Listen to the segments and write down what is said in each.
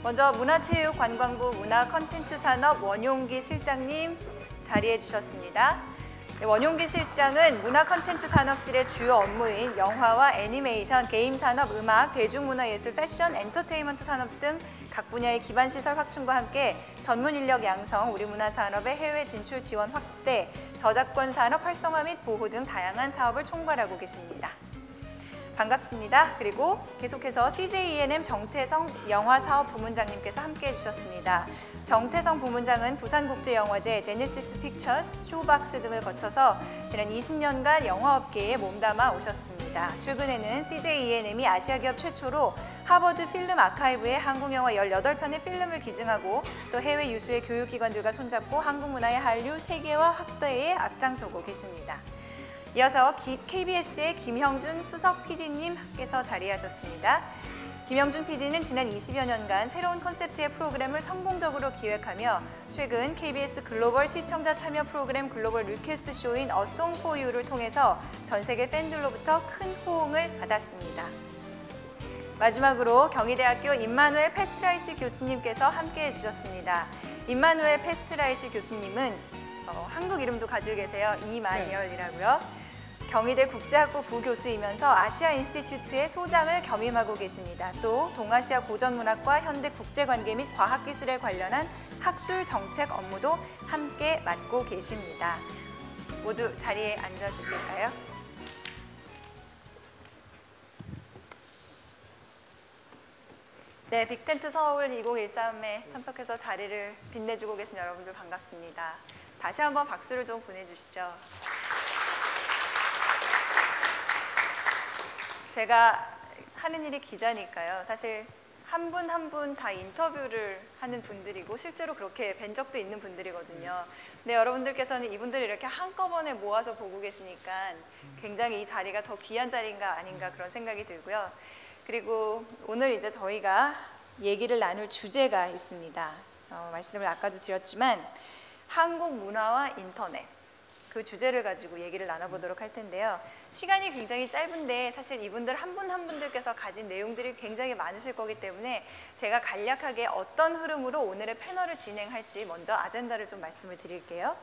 먼저 문화체육관광부 문화컨텐츠산업 원용기 실장님 자리해 주셨습니다. 원용기 실장은 문화컨텐츠산업실의 주요 업무인 영화와 애니메이션, 게임산업, 음악, 대중문화예술, 패션, 엔터테인먼트 산업 등 각 분야의 기반시설 확충과 함께 전문 인력 양성, 우리 문화산업의 해외 진출 지원 확대, 저작권 산업 활성화 및 보호 등 다양한 사업을 총괄하고 계십니다. 반갑습니다. 그리고 계속해서 CJ E&M 정태성 영화사업부문장님께서 함께해 주셨습니다. 정태성 부문장은 부산국제영화제, 제네시스 픽처스, 쇼박스 등을 거쳐서 지난 20년간 영화업계에 몸담아 오셨습니다. 최근에는 CJ E&M이 아시아기업 최초로 하버드 필름 아카이브에 한국영화 18편의 필름을 기증하고 또 해외 유수의 교육기관들과 손잡고 한국문화의 한류 세계화 확대에 앞장서고 계십니다. 이어서 KBS의 김형준 수석 PD님께서 자리하셨습니다. 김형준 PD는 지난 20여 년간 새로운 컨셉트의 프로그램을 성공적으로 기획하며 최근 KBS 글로벌 시청자 참여 프로그램 글로벌 리퀘스트 쇼인 A Song for You를 통해서 전 세계 팬들로부터 큰 호응을 받았습니다. 마지막으로 경희대학교 임마누엘 페스트라이시 교수님께서 함께해 주셨습니다. 임마누엘 페스트라이시 교수님은 한국 이름도 가지고 계세요. 이만열이라고요. 경희대 국제학부 부교수이면서 아시아 인스티튜트의 소장을 겸임하고 계십니다. 또 동아시아 고전문학과 현대 국제관계 및 과학기술에 관련한 학술 정책 업무도 함께 맡고 계십니다. 모두 자리에 앉아주실까요? 네, 빅텐트 서울 2013에 참석해서 자리를 빛내주고 계신 여러분들 반갑습니다. 다시 한번 박수를 좀 보내주시죠. 제가 하는 일이 기자니까요. 사실 한 분 한 분 다 인터뷰를 하는 분들이고 실제로 그렇게 뵌 적도 있는 분들이거든요. 근데 여러분들께서는 이분들을 이렇게 한꺼번에 모아서 보고 계시니까 굉장히 이 자리가 더 귀한 자리인가 아닌가 그런 생각이 들고요. 그리고 오늘 이제 저희가 얘기를 나눌 주제가 있습니다. 말씀을 아까도 드렸지만 한국 문화와 인터넷. 그 주제를 가지고 얘기를 나눠보도록 할 텐데요. 시간이 굉장히 짧은데 사실 이분들 한 분 한 분들께서 가진 내용들이 굉장히 많으실 거기 때문에 제가 간략하게 어떤 흐름으로 오늘의 패널을 진행할지 먼저 아젠다를 좀 말씀을 드릴게요.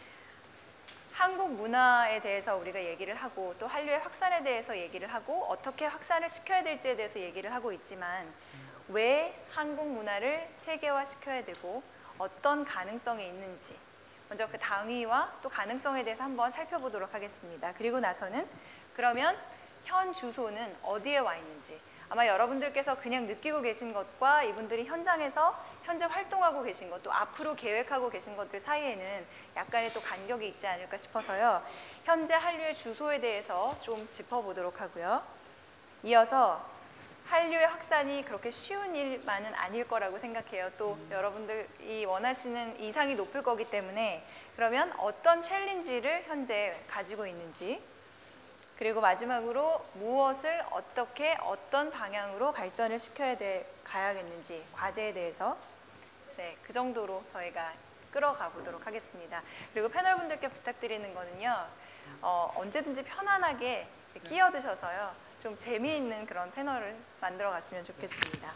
한국 문화에 대해서 우리가 얘기를 하고 또 한류의 확산에 대해서 얘기를 하고 어떻게 확산을 시켜야 될지에 대해서 얘기를 하고 있지만 왜 한국 문화를 세계화시켜야 되고 어떤 가능성이 있는지 먼저 그 당위와 또 가능성에 대해서 한번 살펴보도록 하겠습니다. 그리고 나서는 그러면 현 주소는 어디에 와 있는지 아마 여러분들께서 그냥 느끼고 계신 것과 이분들이 현장에서 현재 활동하고 계신 것 또 앞으로 계획하고 계신 것들 사이에는 약간의 또 간격이 있지 않을까 싶어서요. 현재 한류의 주소에 대해서 좀 짚어보도록 하고요. 이어서 한류의 확산이 그렇게 쉬운 일만은 아닐 거라고 생각해요. 또 여러분들이 원하시는 이상이 높을 거기 때문에 그러면 어떤 챌린지를 현재 가지고 있는지 그리고 마지막으로 무엇을 어떻게 어떤 방향으로 발전을 시켜야 가야겠는지 과제에 대해서 네, 그 정도로 저희가 끌어가 보도록 하겠습니다. 그리고 패널분들께 부탁드리는 거는요. 언제든지 편안하게 끼어드셔서요. 좀 재미있는 그런 패널을 만들어 갔으면 좋겠습니다.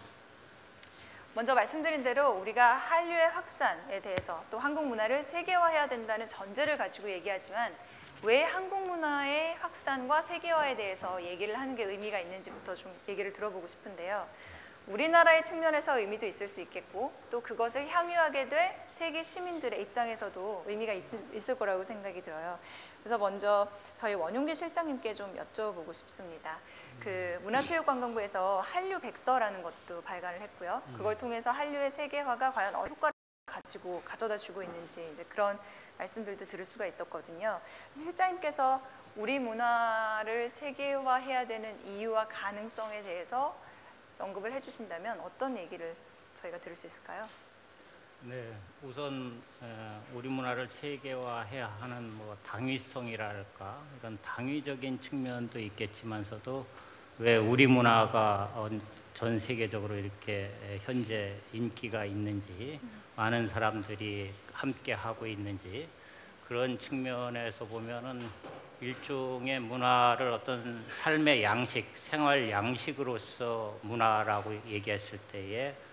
먼저 말씀드린 대로 우리가 한류의 확산에 대해서 또 한국 문화를 세계화해야 된다는 전제를 가지고 얘기하지만 왜 한국 문화의 확산과 세계화에 대해서 얘기를 하는 게 의미가 있는지부터 좀 얘기를 들어보고 싶은데요. 우리나라의 측면에서 의미도 있을 수 있겠고 또 그것을 향유하게 될 세계 시민들의 입장에서도 의미가 있을 거라고 생각이 들어요. 그래서 먼저 저희 원용기 실장님께 좀 여쭤보고 싶습니다. 그 문화체육관광부에서 한류 백서라는 것도 발간을 했고요. 그걸 통해서 한류의 세계화가 과연 어떤 효과를 가져다 주고 있는지 이제 그런 말씀들도 들을 수가 있었거든요. 실장님께서 우리 문화를 세계화해야 되는 이유와 가능성에 대해서 언급을 해주신다면 어떤 얘기를 저희가 들을 수 있을까요? 네, 우선 우리 문화를 세계화해야 하는 뭐 당위성이랄까 이런 당위적인 측면도 있겠지만서도 왜 우리 문화가 전 세계적으로 이렇게 현재 인기가 있는지 많은 사람들이 함께 하고 있는지 그런 측면에서 보면은 일종의 문화를 어떤 삶의 양식, 생활 양식으로서 문화라고 얘기했을 때에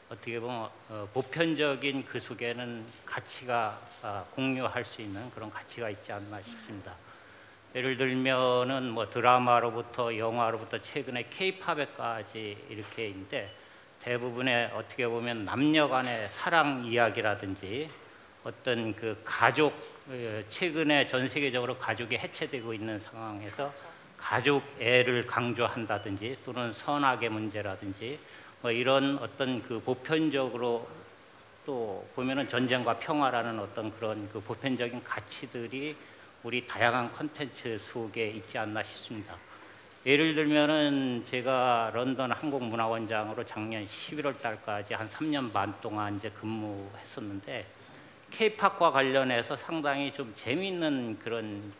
어떻게 보면 보편적인 그 속에는 가치가 공유할 수 있는 그런 가치가 있지 않나 싶습니다. 예를 들면은 뭐 드라마로부터 영화로부터 최근에 K-팝에까지 이렇게 있는데 대부분의 어떻게 보면 남녀 간의 사랑 이야기라든지 어떤 그 가족, 최근에 전 세계적으로 가족이 해체되고 있는 상황에서 그렇죠. 가족 애를 강조한다든지 또는 선악의 문제라든지 뭐 이런 어떤 그 보편적으로 또 보면은 전쟁과 평화라는 어떤 그런 그 보편적인 가치들이 우리 다양한 콘텐츠 속에 있지 않나 싶습니다. 예를 들면은 제가 런던 한국문화원장으로 작년 11월 달까지 한 3년 반 동안 이제 근무했었는데 K-팝과 관련해서 상당히 좀 재미있는 그런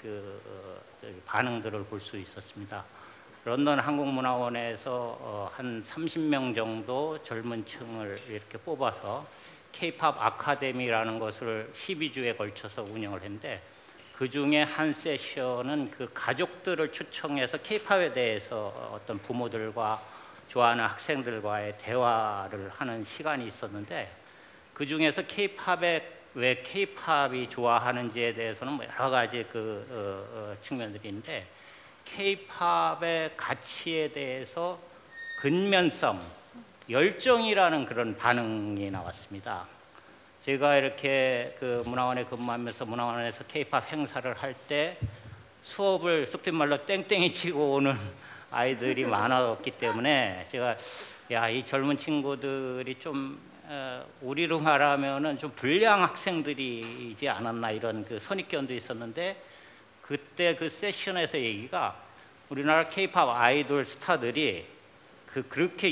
반응들을 볼 수 있었습니다. 런던 한국문화원에서 한 30명 정도 젊은 층을 이렇게 뽑아서 K-팝 아카데미라는 것을 12주에 걸쳐서 운영을 했는데 그 중에 한 세션은 그 가족들을 초청해서 K-팝에 대해서 어떤 부모들과 좋아하는 학생들과의 대화를 하는 시간이 있었는데 그 중에서 K-팝에 왜 K-팝이 좋아하는지에 대해서는 뭐 여러 가지 측면들이 있는데 K-팝의 가치에 대해서 근면성, 열정이라는 그런 반응이 나왔습니다. 제가 이렇게 그 문화원에 근무하면서 문화원에서 K-팝 행사를 할 때 수업을 속된 말로 땡땡이 치고 오는 아이들이 많았기 때문에 제가 이 젊은 친구들이 좀 우리로 말하면은 좀 불량 학생들이지 않았나 이런 그 선입견도 있었는데 그때 그 세션에서 얘기가 우리나라 K-팝 아이돌 스타들이 그렇게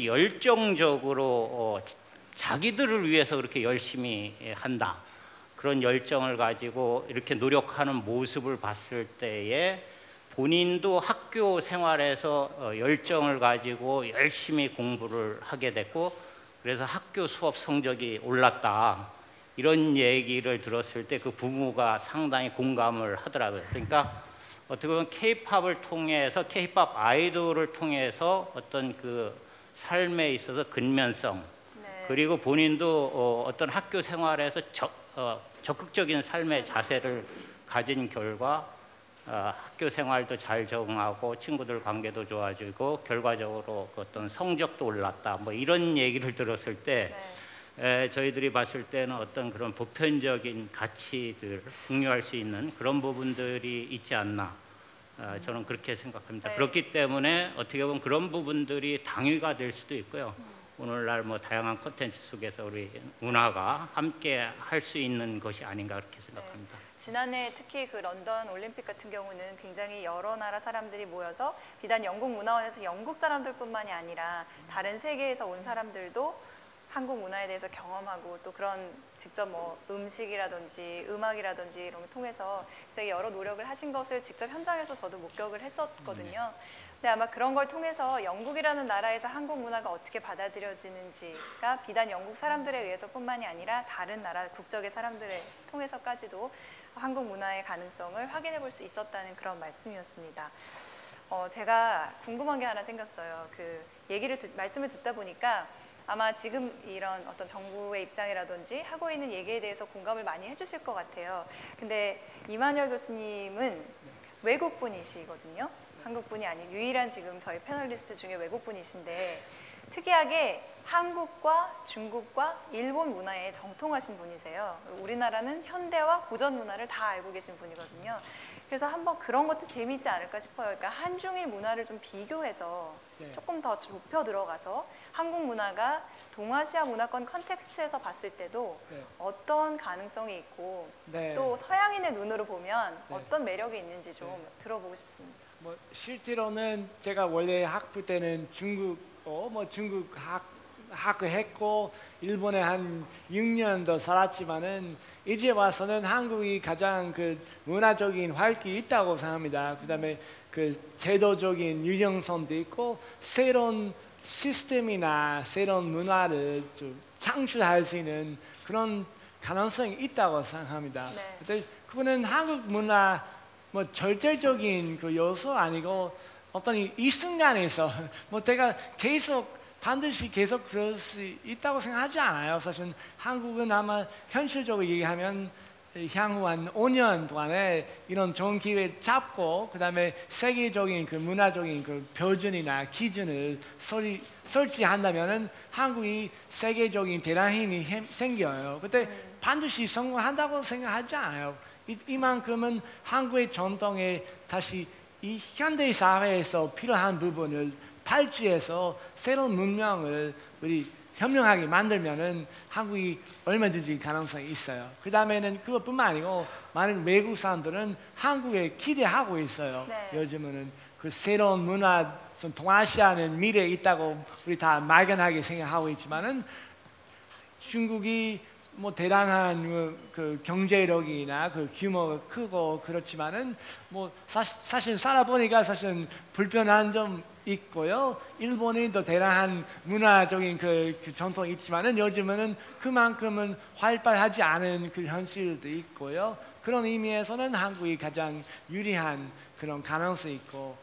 열정적으로 자기들을 위해서 그렇게 열심히 한다. 그런 열정을 가지고 이렇게 노력하는 모습을 봤을 때에 본인도 학교 생활에서 열정을 가지고 열심히 공부를 하게 됐고 그래서 학교 수업 성적이 올랐다. 이런 얘기를 들었을 때 그 부모가 상당히 공감을 하더라고요. 그러니까 어떻게 보면 K-팝을 통해서 K-팝 아이돌을 통해서 어떤 그 삶에 있어서 근면성 그리고 본인도 어떤 학교 생활에서 적극적인 삶의 자세를 가진 결과 학교 생활도 잘 적응하고 친구들 관계도 좋아지고 결과적으로 어떤 성적도 올랐다. 뭐 이런 얘기를 들었을 때 저희들이 봤을 때는 어떤 그런 보편적인 가치들을 공유할 수 있는 그런 부분들이 있지 않나. 저는 그렇게 생각합니다. 그렇기 때문에 어떻게 보면 그런 부분들이 당위가 될 수도 있고요. 오늘날 뭐 다양한 콘텐츠 속에서 우리 문화가 함께 할 수 있는 것이 아닌가 그렇게 생각합니다. 지난해 특히 그 런던 올림픽 같은 경우는 굉장히 여러 나라 사람들이 모여서 비단 영국 문화원에서 영국 사람들뿐만이 아니라 다른 세계에서 온 사람들도 한국 문화에 대해서 경험하고 또 그런 직접 뭐 음식이라든지 음악이라든지 이런 걸 통해서 굉장히 여러 노력을 하신 것을 직접 현장에서 저도 목격을 했었거든요. 근데 아마 그런 걸 통해서 영국이라는 나라에서 한국 문화가 어떻게 받아들여지는지가 비단 영국 사람들에 의해서뿐만이 아니라 다른 나라 국적의 사람들을 통해서까지도 한국 문화의 가능성을 확인해 볼 수 있었다는 그런 말씀이었습니다. 제가 궁금한 게 하나 생겼어요. 그 말씀을 듣다 보니까 아마 지금 이런 어떤 정부의 입장이라든지 하고 있는 얘기에 대해서 공감을 많이 해주실 것 같아요. 근데 이만열 교수님은 외국분이시거든요. 한국분이 아닌 유일한 지금 저희 패널리스트 중에 외국분이신데 특이하게 한국과 중국과 일본 문화에 정통하신 분이세요. 우리나라는 현대와 고전 문화를 다 알고 계신 분이거든요. 그래서 한번 그런 것도 재미있지 않을까 싶어요. 그러니까 한중일 문화를 좀 비교해서 조금 더 좁혀 들어가서 한국 문화가 동아시아 문화권 컨텍스트에서 봤을 때도 어떤 가능성이 있고 또 서양인의 눈으로 보면 어떤 매력이 있는지 좀 들어보고 싶습니다. 뭐 실제로는 제가 원래 학부 때는 중국 학했고 일본에 한 6년도 살았지만은 이제 와서는 한국이 가장 그 문화적인 활기 있다고 생각합니다. 그다음에 그 제도적인 유연성도 있고 새로운 시스템이나 새로운 문화를 좀 창출할 수 있는 그런 가능성이 있다고 생각합니다. 근데 그거는 한국 문화 뭐 절대적인 그 요소 아니고 어떤 이 순간에서 뭐 제가 계속 반드시 계속 그럴 수 있다고 생각하지 않아요. 사실 한국은 아마 현실적으로 얘기하면 향후 한 5년 동안에 이런 좋은 기회를 잡고 그다음에 세계적인 그 문화적인 그 표준이나 기준을 설치한다면은 한국이 세계적인 대단한 힘이 생겨요. 그때 반드시 성공한다고 생각하지 않아요. 이만큼은 한국의 전통에 다시 이 현대 사회에서 필요한 부분을 발주해서 새로운 문명을 우리 현명하게 만들면은 한국이 얼마든지 가능성이 있어요. 그 다음에는 그것뿐만 아니고 많은 외국 사람들은 한국에 기대하고 있어요. 네. 요즘은 그 새로운 문화, 동아시아는 미래에 있다고 우리 다 막연하게 생각하고 있지만은 중국이 뭐 대단한 그 경제력이나 그 규모가 크고 그렇지만은 뭐 사실 살아보니까 사실 불편한 점 있고요. 일본이 더 대단한 문화적인 그 전통이 있지만은 요즘은 그만큼은 활발하지 않은 그 현실도 있고요. 그런 의미에서는 한국이 가장 유리한 그런 가능성이 있고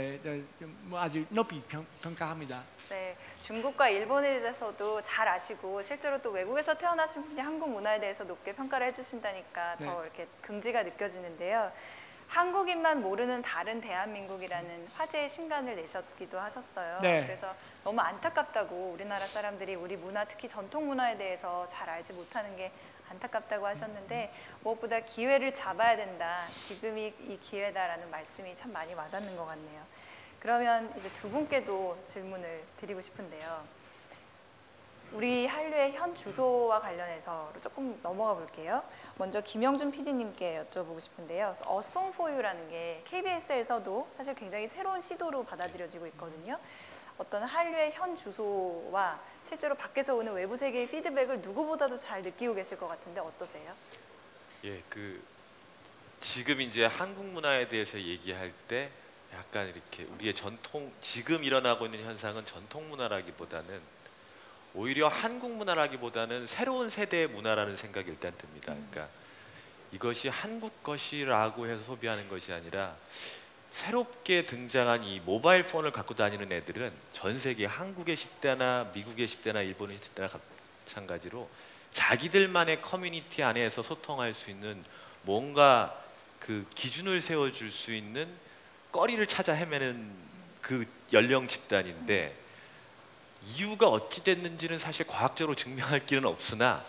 뭐 아주 높이 평가합니다. 네, 중국과 일본에 대해서도 잘 아시고 실제로 또 외국에서 태어나신 분이 한국 문화에 대해서 높게 평가를 해주신다니까 더 네. 이렇게 긍지가 느껴지는데요. 한국인만 모르는 다른 대한민국이라는 화제의 신간을 내셨기도 하셨어요. 네. 그래서 너무 안타깝다고 우리나라 사람들이 우리 문화, 특히 전통 문화에 대해서 잘 알지 못하는 게 안타깝다고 하셨는데 무엇보다 기회를 잡아야 된다. 지금이 이 기회다라는 말씀이 참 많이 와닿는 것 같네요. 그러면 이제 두 분께도 질문을 드리고 싶은데요. 우리 한류의 현 주소와 관련해서 조금 넘어가 볼게요. 먼저 김영준 PD님께 여쭤보고 싶은데요. A Song for You라는 게 KBS에서도 사실 굉장히 새로운 시도로 받아들여지고 있거든요. 어떤 한류의 현 주소와 실제로 밖에서 오는 외부 세계의 피드백을 누구보다도 잘 느끼고 계실 것 같은데 어떠세요? 예, 지금 이제 한국 문화에 대해서 얘기할 때 약간 이렇게 우리의 전통, 지금 일어나고 있는 현상은 전통 문화라기보다는 오히려 한국 문화라기보다는 새로운 세대의 문화라는 생각이 일단 듭니다. 그러니까 이것이 한국 것이라고 해서 소비하는 것이 아니라 새롭게 등장한 이 모바일 폰을 갖고 다니는 애들은 전 세계 한국의 10대나 미국의 10대나 일본의 10대나 마찬가지로 자기들만의 커뮤니티 안에서 소통할 수 있는 뭔가 그 기준을 세워줄 수 있는 거리를 찾아 헤매는 그 연령 집단인데 이유가 어찌 됐는지는 사실 과학적으로 증명할 길은 없으나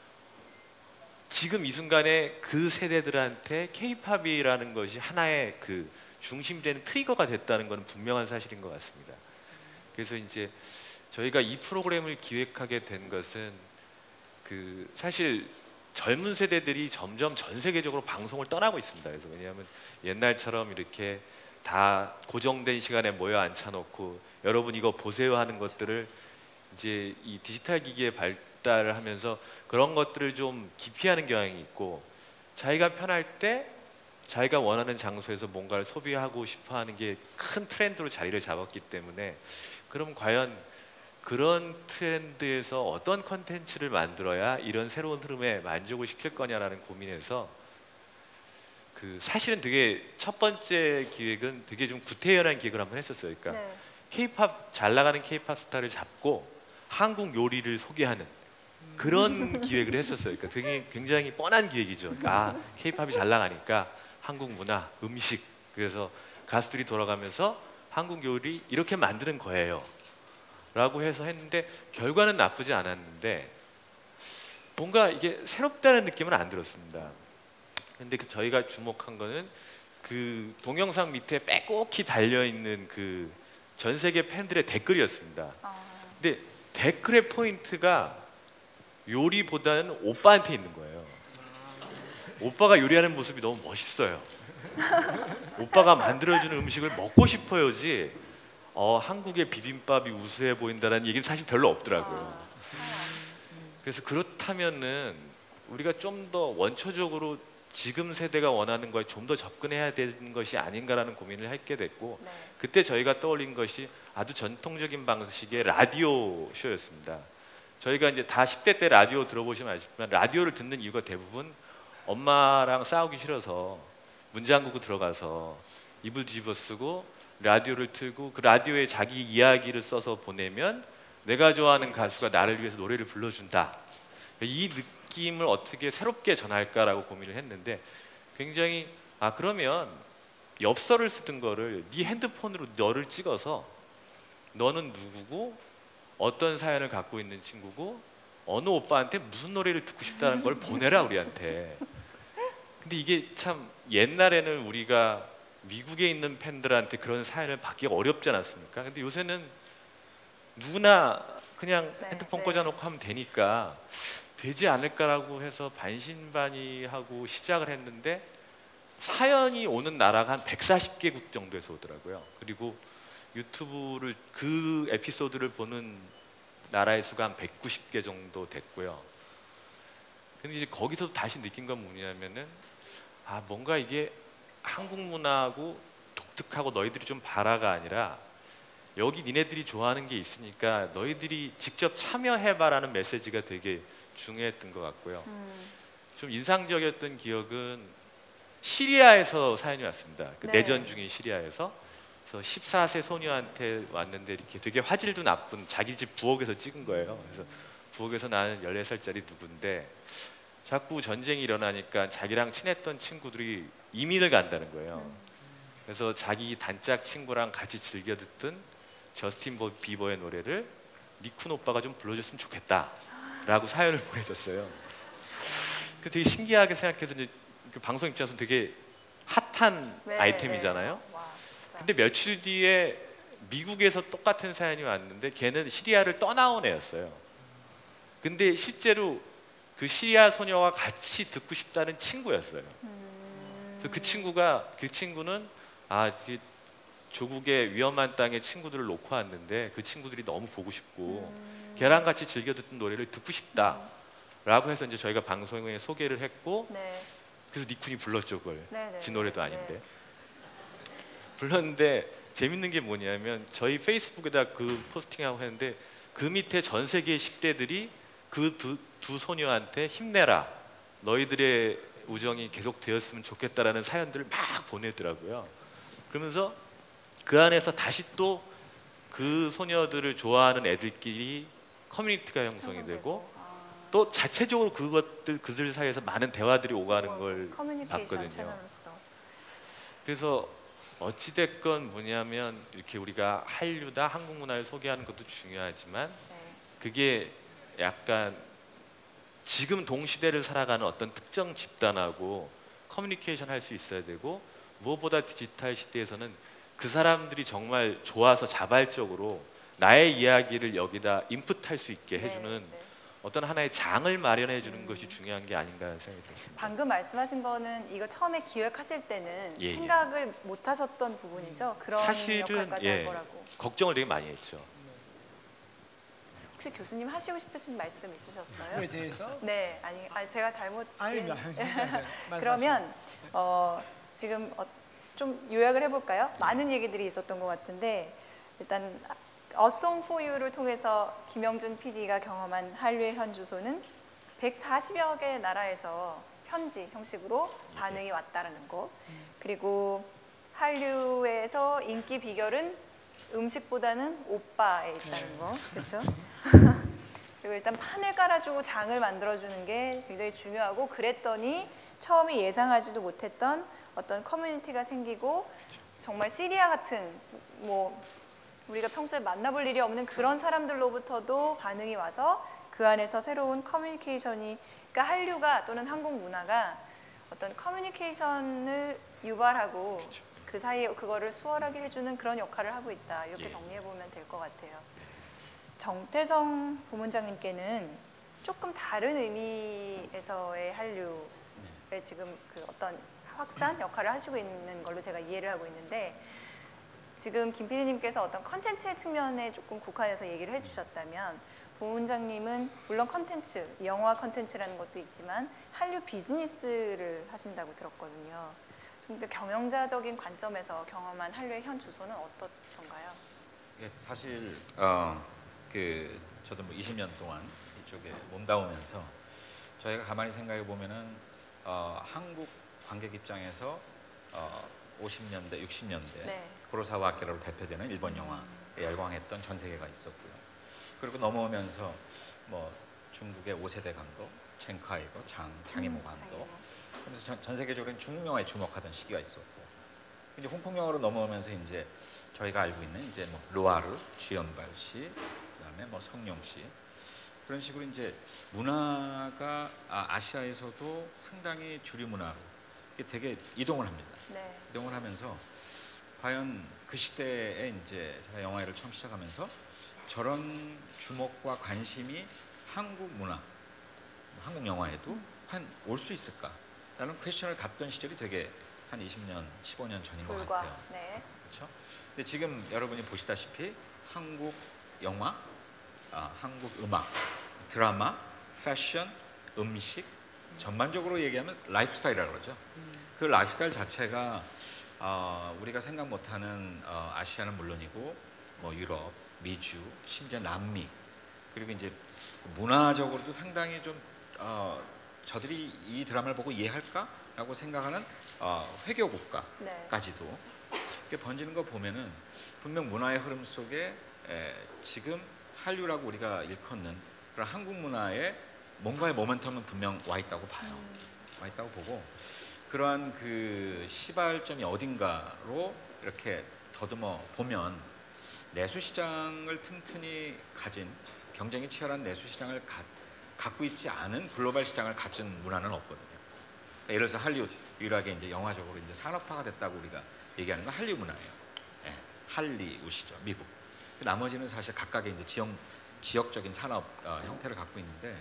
지금 이 순간에 그 세대들한테 K-팝이라는 것이 하나의 그 중심되는 트리거가 됐다는 것은 분명한 사실인 것 같습니다. 그래서 이제 저희가 이 프로그램을 기획하게 된 것은 사실 젊은 세대들이 점점 전 세계적으로 방송을 떠나고 있습니다. 그래서 왜냐하면 옛날처럼 이렇게 다 고정된 시간에 모여 앉혀놓고 여러분 이거 보세요 하는 것들을 이제 이 디지털 기기의 발달을 하면서 그런 것들을 좀 기피하는 경향이 있고 자기가 편할 때 자기가 원하는 장소에서 뭔가를 소비하고 싶어하는 게 큰 트렌드로 자리를 잡았기 때문에 그럼 과연 그런 트렌드에서 어떤 컨텐츠를 만들어야 이런 새로운 흐름에 만족을 시킬 거냐라는 고민에서 사실은 되게 첫 번째 기획은 되게 좀 구태연한 기획을 한번 했었어요. 그러니까 네. K-팝 잘 나가는 K-팝 스타를 잡고 한국 요리를 소개하는 그런 기획을 했었어요. 그러니까 되게 굉장히 뻔한 기획이죠. 그러니까 K-팝이 잘 나가니까 한국 문화, 음식 그래서 가수들이 돌아가면서 한국 요리 이렇게 만드는 거예요. 라고 해서 했는데 결과는 나쁘지 않았는데 뭔가 이게 새롭다는 느낌은 안 들었습니다. 근데 저희가 주목한 거는 그 동영상 밑에 빼곡히 달려있는 그 전 세계 팬들의 댓글이었습니다. 근데 댓글의 포인트가 요리보다는 오빠한테 있는 거예요. 오빠가 요리하는 모습이 너무 멋있어요. 오빠가 만들어주는 음식을 먹고 싶어요지 한국의 비빔밥이 우수해 보인다는 얘기는 사실 별로 없더라고요. 그래서 그렇다면은 우리가 좀 더 원초적으로 지금 세대가 원하는 거에 좀 더 접근해야 되는 것이 아닌가라는 고민을 하게 됐고 네. 그때 저희가 떠올린 것이 아주 전통적인 방식의 라디오 쇼였습니다. 저희가 이제 다 10대 때 라디오 들어보시면 아시지만 라디오를 듣는 이유가 대부분 엄마랑 싸우기 싫어서 문장구구 들어가서 이불 뒤집어 쓰고 라디오를 틀고 그 라디오에 자기 이야기를 써서 보내면 내가 좋아하는 가수가 나를 위해서 노래를 불러준다. 이 느낌을 어떻게 새롭게 전할까라고 고민을 했는데 굉장히 그러면 엽서를 쓰던 거를 네 핸드폰으로 너를 찍어서 너는 누구고 어떤 사연을 갖고 있는 친구고 어느 오빠한테 무슨 노래를 듣고 싶다는 걸 보내라 우리한테. 근데 이게 참 옛날에는 우리가 미국에 있는 팬들한테 그런 사연을 받기가 어렵지 않았습니까? 근데 요새는 누구나 그냥 네, 핸드폰 네. 꽂아놓고 하면 되니까 되지 않을까라고 해서 반신반의하고 시작을 했는데 사연이 오는 나라가 한 140개국 정도에서 오더라고요. 그리고 유튜브를 그 에피소드를 보는 나라의 수가 한 190개 정도 됐고요. 근데 이제 거기서 다시 느낀 건 뭐냐면은 뭔가 이게 한국 문화하고 독특하고 너희들이 좀 봐라가 아니라 여기 니네들이 좋아하는 게 있으니까 너희들이 직접 참여해봐라는 메시지가 되게 중요했던 것 같고요. 좀 인상적이었던 기억은 시리아에서 사연이 왔습니다. 그 네. 내전 중인 시리아에서. 그래서 14세 소녀한테 왔는데 이렇게 되게 화질도 나쁜 자기 집 부엌에서 찍은 거예요. 그래서 부엌에서 나는 14살짜리 누군데 자꾸 전쟁이 일어나니까 자기랑 친했던 친구들이 이민을 간다는 거예요. 그래서 자기 단짝 친구랑 같이 즐겨 듣던 저스틴 비버의 노래를 니쿤 오빠가 좀 불러줬으면 좋겠다라고 사연을 보내줬어요. 그 되게 신기하게 생각해서 이제 그 방송 입장에서 되게 핫한 네, 아이템이잖아요. 네. 와, 진짜. 근데 며칠 뒤에 미국에서 똑같은 사연이 왔는데 걔는 시리아를 떠나온 애였어요. 근데 실제로 그 시리아 소녀와 같이 듣고 싶다는 친구였어요. 그래서 그 친구는 이게 조국의 위험한 땅에 친구들을 놓고 왔는데 그 친구들이 너무 보고 싶고 걔랑 같이 즐겨 듣던 노래를 듣고 싶다라고 해서 이제 저희가 방송에 소개를 했고 네. 그래서 니쿤이 불렀죠 그걸. 네, 네, 지 노래도 네. 아닌데 불렀는데 재밌는 게 뭐냐면 저희 페이스북에다 그 포스팅하고 했는데 그 밑에 전 세계 10대들이 그 두 소녀한테 힘내라 너희들의 우정이 계속 되었으면 좋겠다라는 사연들을 막 보내더라고요. 그러면서 그 안에서 다시 또 그 소녀들을 좋아하는 애들끼리 커뮤니티가 형성이 되고 또 자체적으로 그들 사이에서 많은 대화들이 오가는 걸 커뮤니케이션 봤거든요. 채널로서. 그래서 어찌됐건 뭐냐면 이렇게 우리가 한류다 한국 문화를 소개하는 것도 중요하지만 네. 그게 약간 지금 동시대를 살아가는 어떤 특정 집단하고 커뮤니케이션 할 수 있어야 되고 무엇보다 디지털 시대에서는 그 사람들이 정말 좋아서 자발적으로 나의 이야기를 여기다 인풋할 수 있게 해주는 네. 어떤 하나의 장을 마련해 주는 것이 중요한 게 아닌가 하는 생각이 듭니다. 방금 말씀하신 거는 이거 처음에 기획하실 때는 예, 예. 생각을 못 하셨던 부분이죠. 그런 사실은 역할까지 할 거라고. 걱정을 되게 많이 했죠. 혹시 교수님 하시고 싶으신 말씀 있으셨어요? 그에 대해서 네, 아니 제가 잘못. 아닙니다. 그러면 지금 좀 요약을 해볼까요? 많은 얘기들이 있었던 것 같은데 일단 A Song for You를 통해서 김영준 PD가 경험한 한류의 현 주소는 140여 개 나라에서 편지 형식으로 반응이 왔다라는 거. 그리고 한류에서 인기 비결은 음식보다는 오빠에 있다는 거, 그렇죠? 그리고 일단 판을 깔아주고 장을 만들어주는 게 굉장히 중요하고 그랬더니 처음에 예상하지도 못했던 어떤 커뮤니티가 생기고 정말 시리아 같은 뭐 우리가 평소에 만나볼 일이 없는 그런 사람들로부터도 반응이 와서 그 안에서 새로운 커뮤니케이션이 그러니까 한류가 또는 한국 문화가 어떤 커뮤니케이션을 유발하고 그 사이에 그거를 수월하게 해주는 그런 역할을 하고 있다 이렇게 정리해 보면 될 것 같아요. 정태성 부문장님께는 조금 다른 의미에서의 한류의 지금 그 어떤 확산 역할을 하시고 있는 걸로 제가 이해를 하고 있는데 지금 김 PD님께서 어떤 컨텐츠의 측면에 조금 국한해서 얘기를 해주셨다면 부문장님은 물론 컨텐츠, 영화 컨텐츠라는 것도 있지만 한류 비즈니스를 하신다고 들었거든요. 좀 더 경영자적인 관점에서 경험한 한류의 현 주소는 어떻던가요? 예, 사실 저도 뭐 20년 동안 이쪽에 몸담으면서 저희가 가만히 생각해 보면은 한국 관객 입장에서 50년대, 60년대 네. 구로사와 아키라로 대표되는 일본 영화에 열광했던 전 세계가 있었고요. 그리고 넘어오면서 뭐 중국의 5세대 감독 첸카이거 장이모 감독 장이모. 그래서 전 세계적으로 중국 영화에 주목하던 시기가 있었고 이제 홍콩 영화로 넘어오면서 이제 저희가 알고 있는 이제 뭐 르와르, 주연발 씨, 그다음에 뭐 성룡 씨 그런 식으로 이제 문화가 아시아에서도 상당히 주류 문화로 이게 되게 이동을 합니다. 네. 이동을 하면서 과연 그 시대에 이제 제가 영화를 처음 시작하면서 저런 주목과 관심이 한국 문화, 한국 영화에도 한 올 수 있을까라는 퀘스천을 갖던 시절이 되게 한 20년, 15년 전인 것 불과. 같아요. 네. 그렇죠? 근데 지금 여러분이 보시다시피 한국 영화, 한국 음악, 드라마, 패션, 음식 전반적으로 얘기하면 라이프스타일이라고 그러죠. 그 라이프스타일 자체가 우리가 생각 못하는 아시아는 물론이고 뭐 유럽, 미주, 심지어 남미 그리고 이제 문화적으로도 상당히 좀 저들이 이 드라마를 보고 이해할까라고 생각하는 회교 국가까지도 네. 이렇게 번지는 거 보면은 분명 문화의 흐름 속에 지금 한류라고 우리가 일컫는 그런 한국 문화에 뭔가의 모멘텀은 분명 와 있다고 봐요. 와 있다고 보고 그러한 그 시발점이 어딘가로 이렇게 더듬어 보면 내수 시장을 튼튼히 가진 경쟁이 치열한 내수 시장을 갖고 있지 않은 글로벌 시장을 가진 문화는 없거든요. 그러니까 예를 들어서 할리우드 유일하게 이제 영화적으로 이제 산업화가 됐다고 우리가 얘기하는 건 한류 문화예요. 예, 할리우드시죠, 미국. 나머지는 사실 각각의 이제 지역적인 산업 형태를 갖고 있는데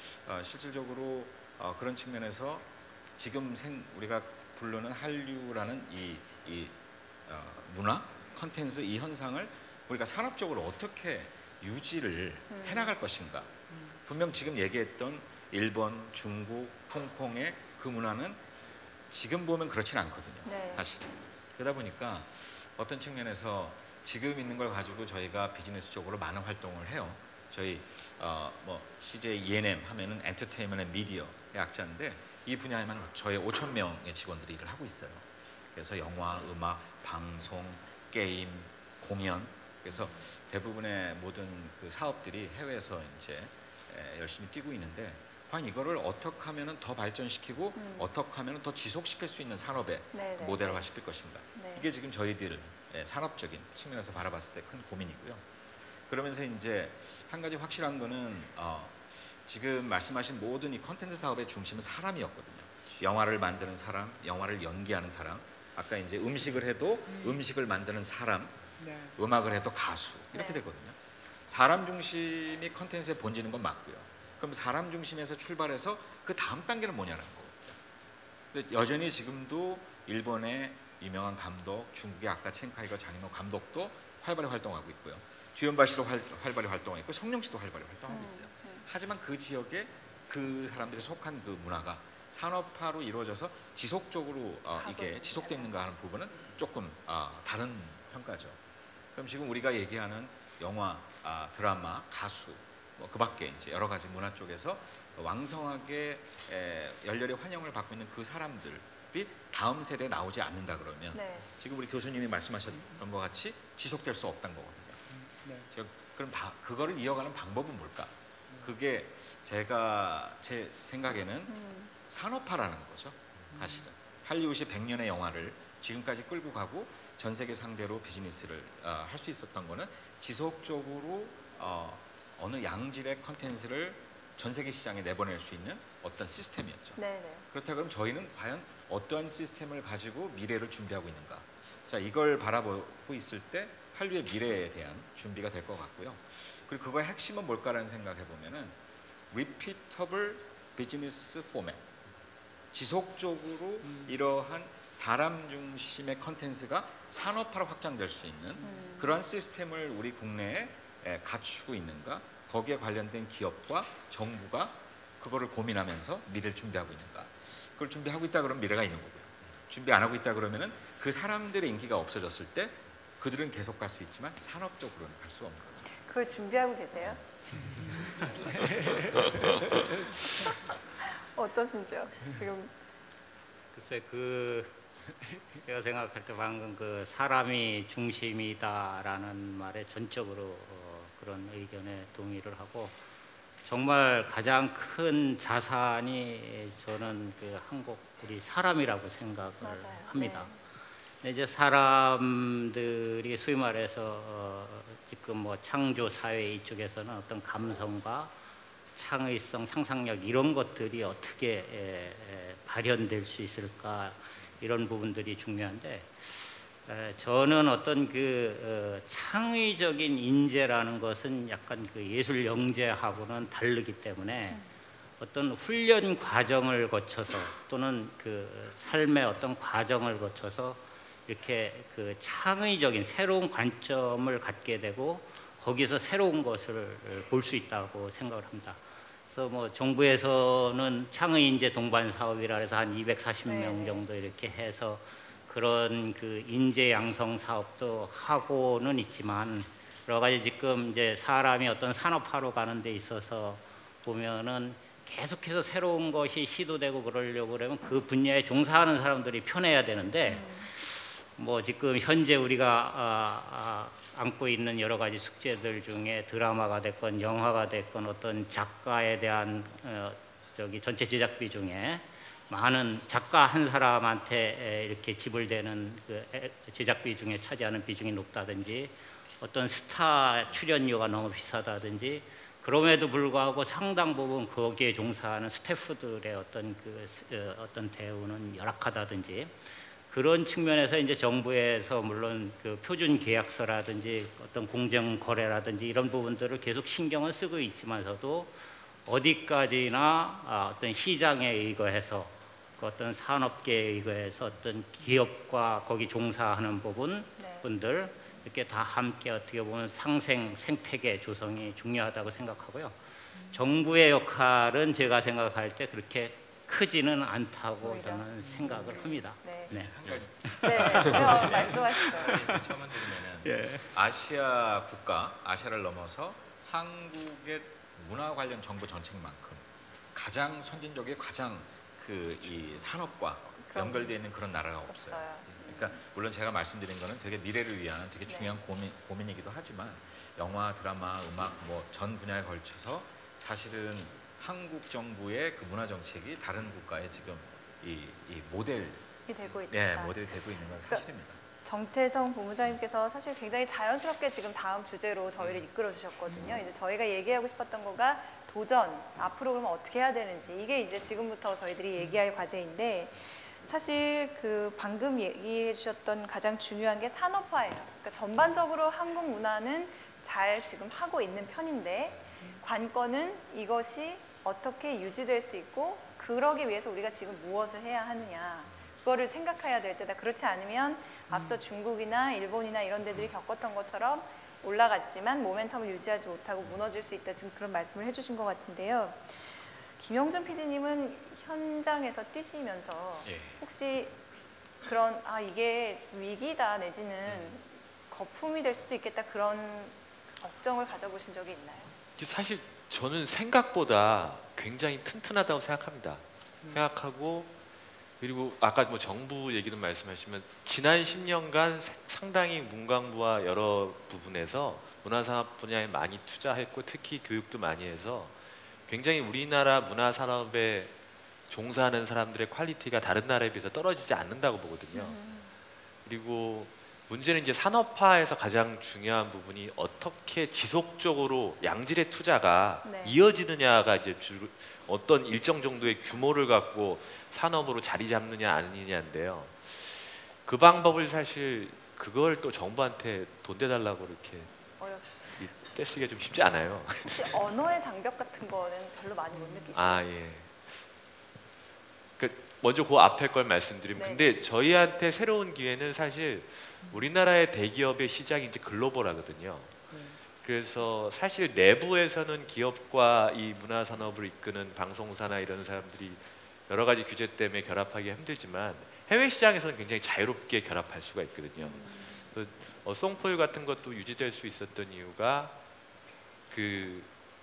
실질적으로 그런 측면에서 지금 우리가 부르는 한류라는 이 문화, 컨텐츠 이 현상을 우리가 산업적으로 어떻게 유지를 해나갈 것인가. 분명 지금 얘기했던 일본, 중국, 홍콩의 그 문화는 지금 보면 그렇진 않거든요. 네. 사실. 그러다 보니까 어떤 측면에서 지금 있는 걸 가지고 저희가 비즈니스적으로 많은 활동을 해요. 저희 뭐 CJ E&M 하면은 엔터테인먼트 앤 미디어의 약자인데 이 분야에만 저희 5천 명의 직원들이 일을 하고 있어요. 그래서 영화, 음악, 방송, 게임, 공연 그래서 대부분의 모든 그 사업들이 해외에서 이제 열심히 뛰고 있는데 과연 이거를 어떻게 하면은 더 발전시키고 어떻게 하면은 더 지속시킬 수 있는 산업의 네, 네. 모델화 시킬 것인가. 네. 이게 지금 저희들 산업적인 측면에서 바라봤을 때 큰 고민이고요. 그러면서 이제 한 가지 확실한 거는 지금 말씀하신 모든 이 컨텐츠 사업의 중심은 사람이었거든요. 영화를 만드는 사람, 영화를 연기하는 사람, 아까 이제 음식을 해도 음식을 만드는 사람, 네. 음악을 해도 가수 이렇게 네. 되거든요. 사람 중심이 컨텐츠에 본지는 건 맞고요. 그럼 사람 중심에서 출발해서 그 다음 단계는 뭐냐는 거거든요. 근데 여전히 지금도 일본의 유명한 감독, 중국의 아까 첸카이거 장이모 감독도 활발히 활동하고 있고요. 주연발 씨도 활발히 활동하고 있고 성룡 씨도 활발히 활동하고 있어요. 하지만 그 지역에 그 사람들이 속한 그 문화가 산업화로 이루어져서 지속적으로 이게 지속되어 있는가 하는 부분은 조금 다른 평가죠. 그럼 지금 우리가 얘기하는 영화, 드라마, 가수 뭐 그밖에 이제 여러 가지 문화 쪽에서 왕성하게 열렬히 환영을 받고 있는 그 사람들이 다음 세대에 나오지 않는다 그러면 네. 지금 우리 교수님이 말씀하셨던 것 같이 지속될 수 없다는 거거든요. 네. 그럼 그거를 이어가는 방법은 뭘까? 그게 제 생각에는 산업화라는 거죠. 사실은 할리우드이 100년의 영화를 지금까지 끌고 가고 전 세계 상대로 비즈니스를 할 수 있었던 거는 지속적으로 어느 양질의 컨텐츠를 전 세계 시장에 내보낼 수 있는 어떤 시스템이었죠. 네네. 그렇다 그러면 저희는 과연 어떠한 시스템을 가지고 미래를 준비하고 있는가? 자, 이걸 바라보고 있을 때 한류의 미래에 대한 준비가 될 것 같고요. 그리고 그거의 핵심은 뭘까라는 생각해 보면은 repeatable business format. 지속적으로 이러한 사람 중심의 컨텐츠가 산업화로 확장될 수 있는 그러한 시스템을 우리 국내에 갖추고 있는가? 거기에 관련된 기업과 정부가 그거를 고민하면서 미래를 준비하고 있는가? 그걸 준비하고 있다 그러면 미래가 있는 거고요. 준비 안 하고 있다 그러면은 그 사람들의 인기가 없어졌을 때 그들은 계속 갈 수 있지만 산업적으로는 갈 수 없는 거죠. 그걸 준비하고 계세요? 어떠신지요? 지금 글쎄 제가 생각할 때 방금 그 사람이 중심이다라는 말에 전적으로 그런 의견에 동의를 하고 정말 가장 큰 자산이 저는 그 한국 우리 사람이라고 생각을 맞아요. 합니다. 네. 근데 이제 사람들이 소위 말해서 지금 뭐 창조 사회 이쪽에서는 어떤 감성과 창의성, 상상력 이런 것들이 어떻게 발현될 수 있을까 이런 부분들이 중요한데 저는 어떤 그 창의적인 인재라는 것은 약간 그 예술 영재하고는 다르기 때문에 어떤 훈련 과정을 거쳐서 또는 그 삶의 어떤 과정을 거쳐서 이렇게 그 창의적인 새로운 관점을 갖게 되고 거기서 새로운 것을 볼 수 있다고 생각을 합니다. 그래서 뭐 정부에서는 창의 인재 동반 사업이라 해서 한 240명 정도 이렇게 해서 그런 그 인재 양성 사업도 하고는 있지만 여러 가지 지금 이제 사람이 어떤 산업화로 가는 데 있어서 보면은 계속해서 새로운 것이 시도되고 그러려고 그러면 그 분야에 종사하는 사람들이 편해야 되는데 뭐 지금 현재 우리가 안고 있는 여러 가지 숙제들 중에 드라마가 됐건 영화가 됐건 어떤 작가에 대한 저기 전체 제작비 중에 많은 작가 한 사람한테 이렇게 지불되는 그 제작비 중에 차지하는 비중이 높다든지 어떤 스타 출연료가 너무 비싸다든지 그럼에도 불구하고 상당 부분 거기에 종사하는 스태프들의 어떤 대우는 열악하다든지 그런 측면에서 이제 정부에서 물론 그 표준 계약서라든지 어떤 공정 거래라든지 이런 부분들을 계속 신경을 쓰고 있지만서도 어디까지나 어떤 시장에 의거해서 그 어떤 산업계에 의거해서 어떤 기업과 거기 종사하는 분들 이렇게 다 함께 어떻게 보면 생태계 조성이 중요하다고 생각하고요. 정부의 역할은 제가 생각할 때 그렇게 크지는 않다고 저는 생각을 합니다. 네. 네. 한 가지 말씀하시죠. 첨언 드리면은 아시아 국가, 아시아를 넘어서 한국의 문화 관련 정부 정책만큼 가장 선진적이고 가장 그 이 산업과 연결되어 있는 그런 나라가 없어요. 그러니까 물론 제가 말씀드린 거는 되게 미래를 위한 되게 중요한 고민이기도 하지만 영화, 드라마, 음악 뭐 전 분야에 걸쳐서 사실은 한국 정부의 그 문화 정책이 다른 국가에 지금 이 모델이 되고 있다. 모델이 되고 있는 건 사실입니다. 정태성 본부장님께서 사실 굉장히 자연스럽게 지금 다음 주제로 저희를 이끌어 주셨거든요. 이제 저희가 얘기하고 싶었던 거가 도전, 앞으로 그러면 어떻게 해야 되는지 이게 이제 지금부터 저희들이 얘기할 과제인데 사실 그 방금 얘기해 주셨던 가장 중요한 게 산업화예요. 그러니까 전반적으로 한국 문화는 잘 지금 하고 있는 편인데 관건은 이것이 어떻게 유지될 수 있고 그러기 위해서 우리가 지금 무엇을 해야 하느냐 그거를 생각해야 될 때다. 그렇지 않으면 앞서 중국이나 일본이나 이런 데들이 겪었던 것처럼 올라갔지만 모멘텀을 유지하지 못하고 무너질 수 있다. 지금 그런 말씀을 해주신 것 같은데요. 김영준 PD님은 현장에서 뛰시면서 혹시 그런 이게 위기다 내지는 거품이 될 수도 있겠다 그런 걱정을 가져보신 적이 있나요? 사실 저는 생각보다 굉장히 튼튼하다고 생각합니다. 생각하고 그리고 아까 뭐 정부 얘기도 말씀하시면 지난 10년간 상당히 문광부와 여러 부분에서 문화산업 분야에 많이 투자했고 특히 교육도 많이 해서 굉장히 우리나라 문화산업에 종사하는 사람들의 퀄리티가 다른 나라에 비해서 떨어지지 않는다고 보거든요. 그리고 문제는 이제 산업화에서 가장 중요한 부분이 어떻게 지속적으로 양질의 투자가 이어지느냐가 이제 어떤 일정 정도의 규모를 갖고 산업으로 자리 잡느냐 아니냐인데요. 그 방법을 사실 그걸 또 정부한테 돈 대달라고 이렇게 떼쓰기가 좀 쉽지 않아요. 혹시 언어의 장벽 같은 거는 별로 많이 못 느끼세요? 예. 먼저 그 앞에 걸 말씀드리면 근데 저희한테 새로운 기회는 사실 우리나라의 대기업의 시장이 이제 글로벌하거든요. 그래서 사실 내부에서는 기업과 이 문화산업을 이끄는 방송사나 이런 사람들이 여러 가지 규제 때문에 결합하기 힘들지만 해외 시장에서는 굉장히 자유롭게 결합할 수가 있거든요. 송포유 같은 것도 유지될 수 있었던 이유가 그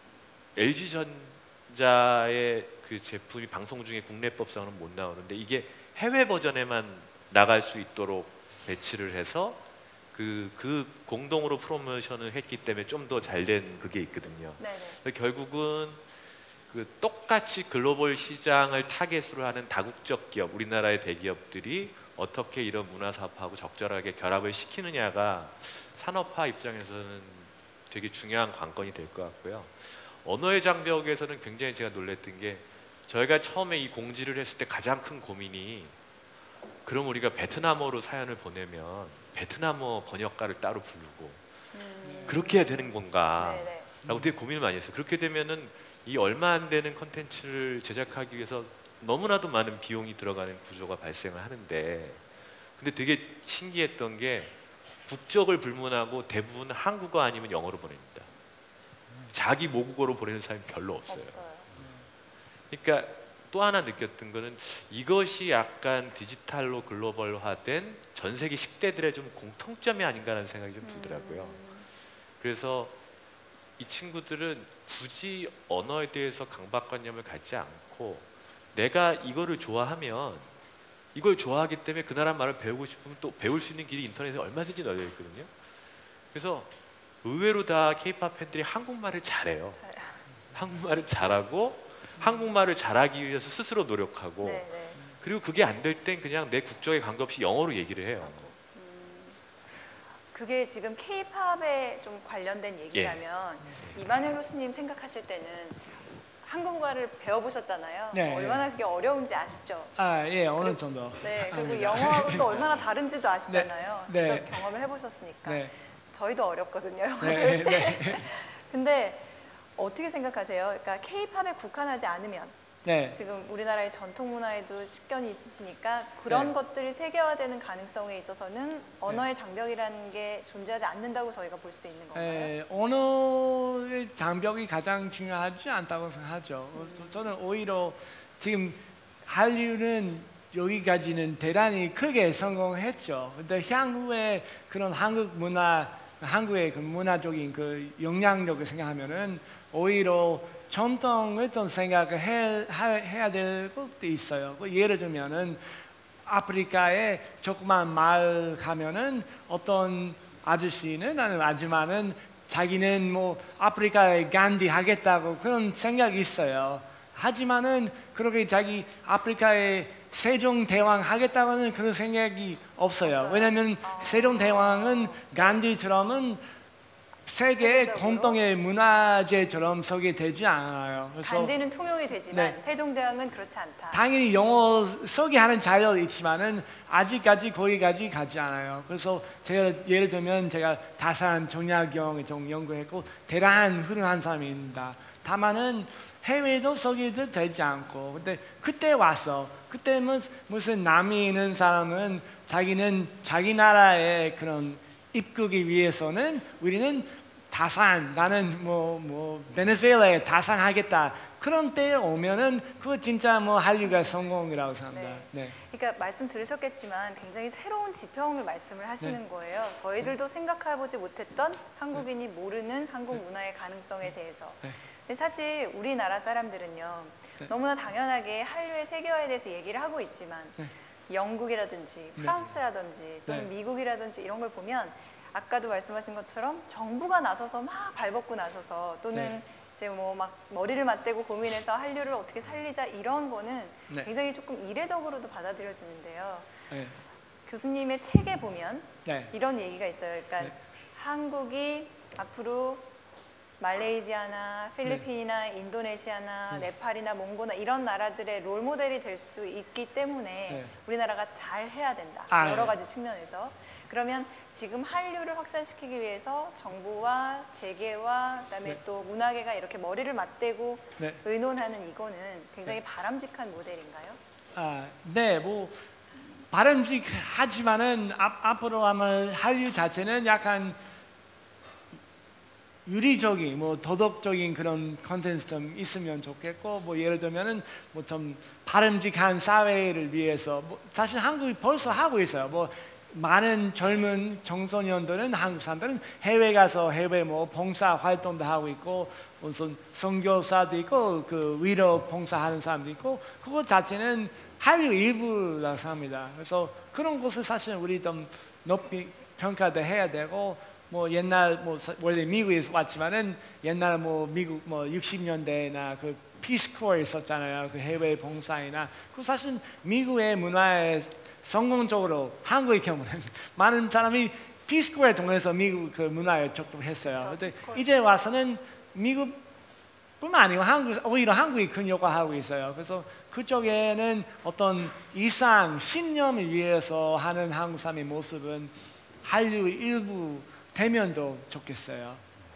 LG전자의 그 제품이 방송 중에 국내법상으로는 못 나오는데 이게 해외 버전에만 나갈 수 있도록 배치를 해서 그 공동으로 프로모션을 했기 때문에 좀 더 잘 된 그게 있거든요. 네네. 결국은 그 똑같이 글로벌 시장을 타겟으로 하는 다국적 기업, 우리나라의 대기업들이 어떻게 이런 문화 사업하고 적절하게 결합을 시키느냐가 산업화 입장에서는 되게 중요한 관건이 될 것 같고요. 언어의 장벽에서는 굉장히 제가 놀랬던 게 저희가 처음에 이 공지를 했을 때 가장 큰 고민이 그럼 우리가 베트남어로 사연을 보내면 베트남어 번역가를 따로 부르고 그렇게 해야 되는 건가 네네. 라고 되게 고민을 많이 했어요. 그렇게 되면은 이 얼마 안 되는 컨텐츠를 제작하기 위해서 너무나도 많은 비용이 들어가는 구조가 발생을 하는데 근데 되게 신기했던 게 국적을 불문하고 대부분 한국어 아니면 영어로 보냅니다. 자기 모국어로 보내는 사람이 별로 없어요. 그러니까 또 하나 느꼈던 거는 이것이 약간 디지털로 글로벌화된 전 세계 10대들의 좀 공통점이 아닌가라는 생각이 좀 들더라고요. 그래서 이 친구들은 굳이 언어에 대해서 강박관념을 갖지 않고 내가 이거를 좋아하면 이걸 좋아하기 때문에 그 나라 말을 배우고 싶으면 또 배울 수 있는 길이 인터넷에 얼마든지 널려 있거든요. 그래서 의외로 다 K-팝 팬들이 한국말을 잘해요. 한국말을 잘하고 한국말을 잘하기 위해서 스스로 노력하고 네네. 그리고 그게 안 될 땐 그냥 내 국적에 관계없이 영어로 얘기를 해요. 그게 지금 K-팝에 좀 관련된 얘기라면 이만현 교수님 생각하실 때는 한국어를 배워보셨잖아요. 네, 얼마나 그게 어려운지 아시죠? 아, 예, 어느 정도. 네, 그리고 압니다. 영어하고 또 얼마나 다른지도 아시잖아요. 네, 직접 네. 경험을 해보셨으니까. 네. 저희도 어렵거든요. 영어 네, 배울 때. 네. 근데 어떻게 생각하세요? 그러니까 K-팝에 국한하지 않으면 네. 지금 우리나라의 전통 문화에도 식견이 있으시니까 그런 네. 것들이 세계화되는 가능성에 있어서는 언어의 장벽이라는 게 존재하지 않는다고 저희가 볼 수 있는 건가요? 예, 언어의 장벽이 가장 중요하지 않다고 생각하죠. 저는 오히려 지금 한류는 여기까지는 대단히 크게 성공했죠. 근데 향후에 그런 한국 문화, 한국의 그 문화적인 그 영향력을 생각하면은 오히려 전통을 좀 생각을 해야 될 것도 있어요. 예를 들면은 아프리카에 조그만 마을 가면은 어떤 아저씨는 아니면 아줌마는 자기는 뭐 아프리카에 간디 하겠다고 그런 생각이 있어요. 하지만은 그렇게 자기 아프리카에 세종대왕 하겠다고는 그런 생각이 없어요. 왜냐하면 세종대왕은 간디처럼은 세계 세계적으로? 공동의 문화재처럼 소개되지 않아요. 그래서 간디는 통용이 되지만 네. 세종대왕은 그렇지 않다. 당연히 영어 소개하는 자료도 있지만은 아직까지 거기까지 가지 않아요. 그래서 제가 예를 들면 제가 다산 정약용을 좀 연구했고 대단한 훌륭한 사람입니다. 다만은 해외도 소개도 되지 않고 근데 그때 와서 그때는 무슨 남이 있는 사람은 자기는 자기 나라의 그런 입국이 위해서는 우리는 다산 나는 뭐 베네수엘라에 다산하겠다 그런 때에 오면은 그거 진짜 뭐 한류가 성공이라고 생각합니다. 네. 그러니까 말씀 들으셨겠지만 굉장히 새로운 지평을 말씀을 하시는 거예요. 저희들도 생각해보지 못했던 한국인이 모르는 한국 문화의 가능성에 대해서. 근데 사실 우리나라 사람들은요 너무나 당연하게 한류의 세계화에 대해서 얘기를 하고 있지만 영국이라든지 프랑스라든지 또는 미국이라든지 이런 걸 보면 아까도 말씀하신 것처럼 정부가 나서서 막 발벗고 나서서 또는 이제 뭐 막 머리를 맞대고 고민해서 한류를 어떻게 살리자 이런 거는 굉장히 조금 이례적으로도 받아들여지는데요. 교수님의 책에 보면 이런 얘기가 있어요. 그러니까 한국이 앞으로 말레이시아나 필리핀이나 인도네시아나 네팔이나 몽고나 이런 나라들의 롤 모델이 될 수 있기 때문에 우리나라가 잘 해야 된다. 여러 가지 측면에서. 그러면 지금 한류를 확산시키기 위해서 정부와 재계와 그다음에 또 문화계가 이렇게 머리를 맞대고 의논하는 이거는 굉장히 바람직한 모델인가요? 아, 네, 뭐 바람직하지만은 앞으로 아마 한류 자체는 약간 유리적인 뭐 도덕적인 그런 컨텐츠 좀 있으면 좋겠고 뭐 예를 들면은 뭐 좀 바람직한 사회를 위해서 뭐 사실 한국이 벌써 하고 있어요. 뭐 많은 젊은 청소년들은 한국 사람들은 해외 가서 해외 뭐 봉사 활동도 하고 있고 무슨 선교사도 있고 그 위로 봉사하는 사람도 있고 그거 자체는 한류 일부라고 합니다. 그래서 그런 것을 사실 우리 좀 높이 평가도 해야 되고 뭐 옛날 뭐 원래 미국에서 왔지만은 옛날 뭐 미국 뭐 60년대나 그 피스코어 있었잖아요. 그 해외 봉사이나 그 사실 미국의 문화에 성공적으로 한국의 경우는 많은 사람이 피스코어에 통해서 미국 그 문화에 접근했어요. 그렇죠, 근데 피스코어 이제 와서는 미국뿐만 아니고 오히려 한국이 큰 역할을 하고 있어요. 그래서 그쪽에는 어떤 이상 신념을 위해서 하는 한국 사람의 모습은 한류 일부 되면도 좋겠어요.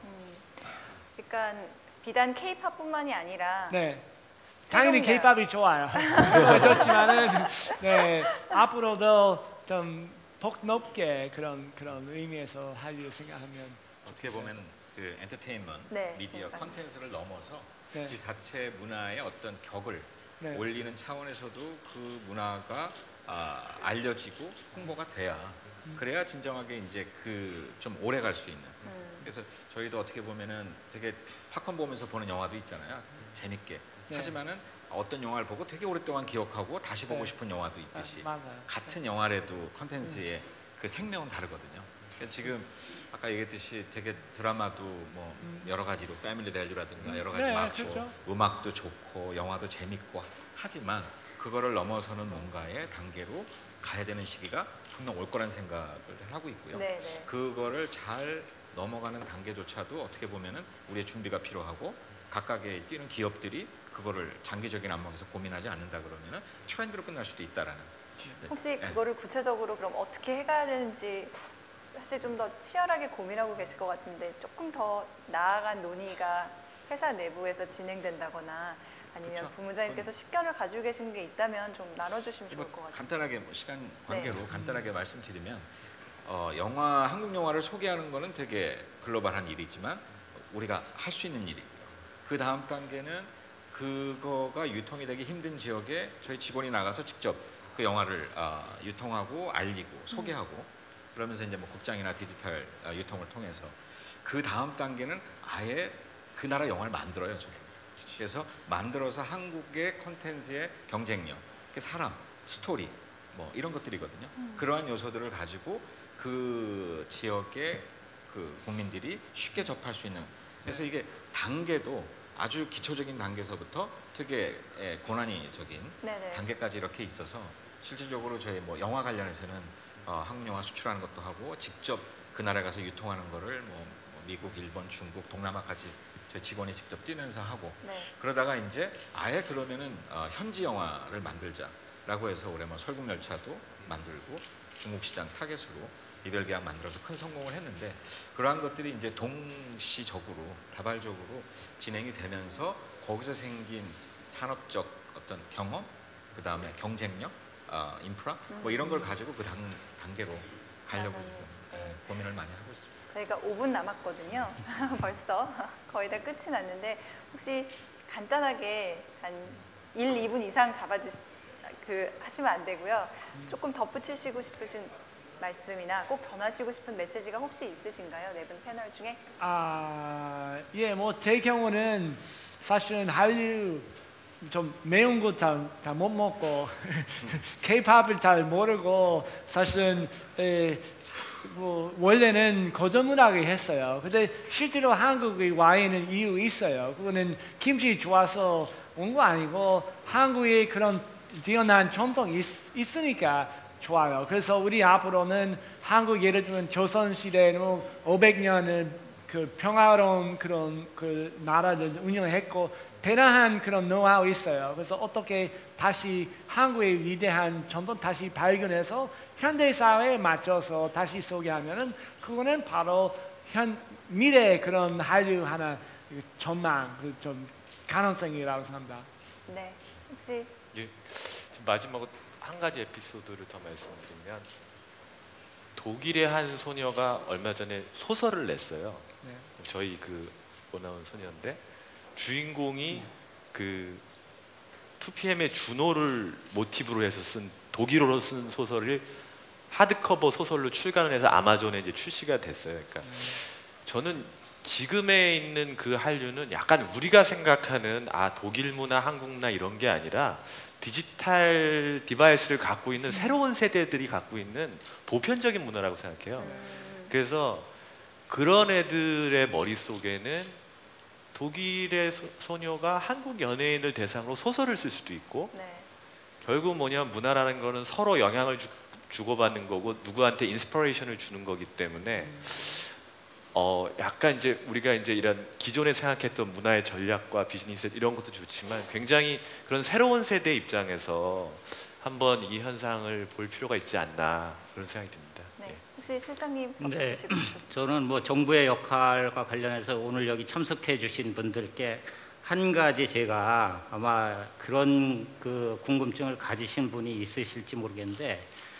그러니까 비단 K-팝뿐만이 아니라 네. 당연히 세종대왕. K-팝이 좋아요. 좋지만은 네, 앞으로도 좀 폭넓게 그런 의미에서 한류 생각하면 어떻게 보면 그 엔터테인먼트, 네, 미디어, 진짜. 컨텐츠를 넘어서 네. 그 자체 문화의 어떤 격을 네. 올리는 차원에서도 그 문화가 알려지고 홍보가 돼야 그래야 진정하게 이제 그 좀 오래 갈 수 있는. 그래서 저희도 어떻게 보면은 되게 팝콘 보면서 보는 영화도 있잖아요. 재밌게. 네. 하지만은 어떤 영화를 보고 되게 오랫동안 기억하고 다시 보고 네. 싶은 영화도 있듯이 맞아요. 같은 영화라도 컨텐츠의 그 생명은 다르거든요. 그러니까 지금 아까 얘기했듯이 되게 드라마도 뭐 여러 가지로 패밀리 밸류라든가 여러 가지 네, 많고 그렇죠. 음악도 좋고 영화도 재밌고 하지만 그거를 넘어서는 뭔가의 단계로 가야 되는 시기가 분명 올 거란 생각을 하고 있고요. 네, 네. 그거를 잘 넘어가는 단계조차도 어떻게 보면은 우리의 준비가 필요하고 각각의 뛰는 기업들이 그거를 장기적인 안목에서 고민하지 않는다 그러면은 트렌드로 끝날 수도 있다라는. 혹시 네. 그거를 구체적으로 그럼 어떻게 해가야 되는지 사실 좀 더 치열하게 고민하고 계실 것 같은데 조금 더 나아간 논의가 회사 내부에서 진행된다거나 아니면 그렇죠. 부문장님께서 식견을 가지고 계신 게 있다면 좀 나눠주시면 좋을 것 같아요. 간단하게 뭐 시간 관계로 네. 간단하게 말씀드리면 영화 한국 영화를 소개하는 거는 되게 글로벌한 일이지만 우리가 할 수 있는 일이고요. 그 다음 단계는 그거가 유통이 되기 힘든 지역에 저희 직원이 나가서 직접 그 영화를 유통하고 알리고 소개하고 그러면서 이제 뭐 극장이나 디지털 유통을 통해서 그 다음 단계는 아예 그 나라 영화를 만들어요. 저희. 그래서 만들어서 한국의 콘텐츠의 경쟁력, 그 사람, 스토리 뭐 이런 것들이거든요. 그러한 요소들을 가지고 그 지역의 그 국민들이 쉽게 접할 수 있는. 그래서 이게 단계도 아주 기초적인 단계에서부터 되게 고난이적인 네네. 단계까지 이렇게 있어서 실질적으로 저희 뭐 영화 관련해서는 한국 영화 수출하는 것도 하고 직접 그 나라에 가서 유통하는 거를 뭐 미국, 일본, 중국, 동남아까지 저희 직원이 직접 뛰면서 하고 네. 그러다가 이제 아예 그러면은 현지 영화를 만들자라고 해서 올해 뭐 설국열차도 만들고 중국 시장 타겟으로 이별 계약 만들어서 큰 성공을 했는데 그러한 것들이 이제 동시적으로 다발적으로 진행이 되면서 거기서 생긴 산업적 어떤 경험, 그 다음에 경쟁력, 인프라 뭐 이런 걸 가지고 그 단계로 가려고 네. 고민을 많이 하고 있습니다. 저희가 5분 남았거든요. 벌써 거의 다 끝이 났는데 혹시 간단하게 한 1, 2분 이상 하시면 안 되고요. 조금 덧붙이시고 싶으신 말씀이나 꼭 전하시고 싶은 메시지가 혹시 있으신가요? 네 분 패널 중에? 예, 뭐 제 경우는 사실은 한류 좀 매운 거 잘 못 먹고 K-팝을 잘 모르고 사실은 뭐 원래는 고전 문학을 했어요. 근데 실제로 한국에 와 있는 이유 있어요. 그거는 김치 좋아서 온 거 아니고 한국에 그런 뛰어난 전통이 있으니까 좋아요. 그래서 우리 앞으로는 한국 예를 들면 조선 시대는 500년을 그 평화로운 그런 그 나라를 운영했고 대단한 그런 노하우 있어요. 그래서 어떻게 다시 한국의 위대한 전통 다시 발견해서 현대 사회에 맞춰서 다시 소개하면은 그거는 바로 미래의 그런 한류 하나 전망, 그 좀 가능성이라고 생각합니다. 네. 혹시 예, 지금 마지막으로 한 가지 에피소드를 더 말씀드리면 독일의 한 소녀가 얼마 전에 소설을 냈어요. 네. 저희 그 보나온 소녀인데 주인공이 그 2PM의 준호를 모티브로 해서 쓴 독일어로 쓴 소설을 하드커버 소설로 출간을 해서 아마존에 이제 출시가 됐어요. 그러니까 저는 지금에 있는 그 한류는 약간 우리가 생각하는 독일 문화, 한국 문화 이런 게 아니라 디지털 디바이스를 갖고 있는 새로운 세대들이 갖고 있는 보편적인 문화라고 생각해요. 그래서 그런 애들의 머릿속에는 독일의 소녀가 한국 연예인을 대상으로 소설을 쓸 수도 있고, 네. 결국 뭐냐면 문화라는 거는 서로 영향을 주고받는 거고 누구한테 인스피레이션을 주는 거기 때문에 약간 이제 우리가 이제 이런 기존에 생각했던 문화의 전략과 비즈니스 이런 것도 좋지만 굉장히 그런 새로운 세대 입장에서 한번 이 현상을 볼 필요가 있지 않나 그런 생각이 듭니다. 네. 예. 혹시 실장님 네, 덧붙이시고 싶으십니까? 저는 뭐 정부의 역할과 관련해서 오늘 여기 참석해 주신 분들께 한 가지 제가 아마 그런 그 궁금증을 가지신 분이 있으실지 모르겠는데,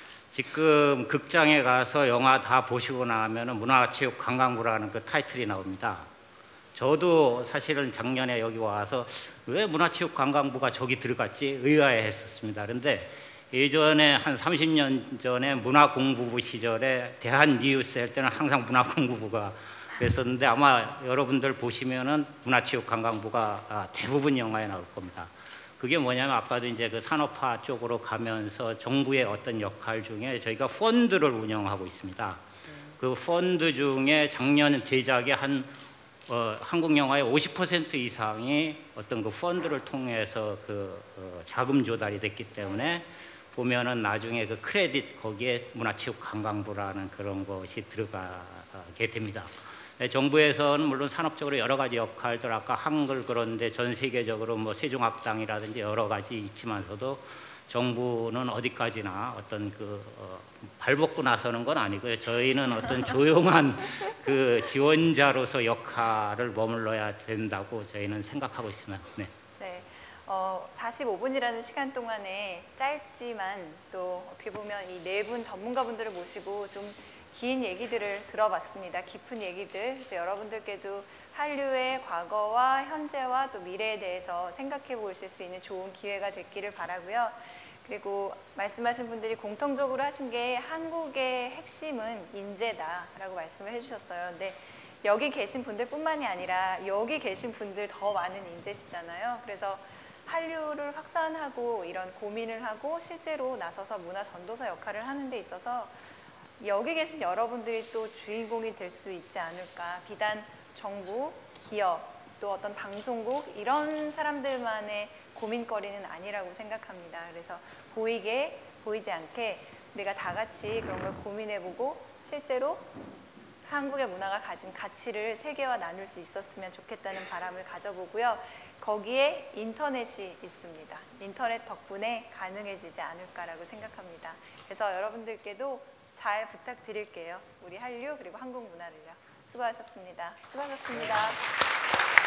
지금 극장에 가서 영화 다 보시고 나면은 문화체육관광부라는 그 타이틀이 나옵니다. 저도 사실은 작년에 여기 와서 왜 문화체육관광부가 저기 들어갔지 의아해했었습니다. 그런데 예전에 한 30년 전에 문화공부부 시절에 대한뉴스 할 때는 항상 문화공부부가 그랬었는데, 아마 여러분들 보시면은 문화체육관광부가 대부분 영화에 나올 겁니다. 그게 뭐냐면 아까도 이제 그 산업화 쪽으로 가면서 정부의 어떤 역할 중에 저희가 펀드를 운영하고 있습니다. 그 펀드 중에 작년 제작의 한국 영화의 50% 이상이 어떤 그 펀드를 통해서 자금 조달이 됐기 때문에 보면은 나중에 그 크레딧 거기에 문화체육관광부라는 그런 것이 들어가게 됩니다. 정부에서는 물론 산업적으로 여러 가지 역할들, 아까 한글 그런데 전 세계적으로 뭐 세종학당이라든지 여러 가지 있지만서도 정부는 어디까지나 어떤 발벗고 나서는 건 아니고요. 저희는 어떤 조용한 그 지원자로서 역할을 머물러야 된다고 저희는 생각하고 있습니다. 네. 네. 45분이라는 시간 동안에 짧지만 또 어떻게 보면 이 네 분 전문가분들을 모시고 좀 긴 얘기들을 들어봤습니다. 깊은 얘기들. 그래서 여러분들께도 한류의 과거와 현재와 또 미래에 대해서 생각해 보실 수 있는 좋은 기회가 됐기를 바라고요. 그리고 말씀하신 분들이 공통적으로 하신 게 한국의 핵심은 인재다라고 말씀을 해주셨어요. 근데 여기 계신 분들뿐만이 아니라 여기 계신 분들 더 많은 인재시잖아요. 그래서 한류를 확산하고 이런 고민을 하고 실제로 나서서 문화 전도사 역할을 하는 데 있어서 여기 계신 여러분들이 또 주인공이 될 수 있지 않을까. 비단 정부, 기업, 또 어떤 방송국 이런 사람들만의 고민거리는 아니라고 생각합니다. 그래서 보이게 보이지 않게 우리가 다 같이 그런 걸 고민해보고 실제로 한국의 문화가 가진 가치를 세계와 나눌 수 있었으면 좋겠다는 바람을 가져보고요. 거기에 인터넷이 있습니다. 인터넷 덕분에 가능해지지 않을까라고 생각합니다. 그래서 여러분들께도 잘 부탁드릴게요. 우리 한류 그리고 한국 문화를요. 수고하셨습니다. 수고하셨습니다.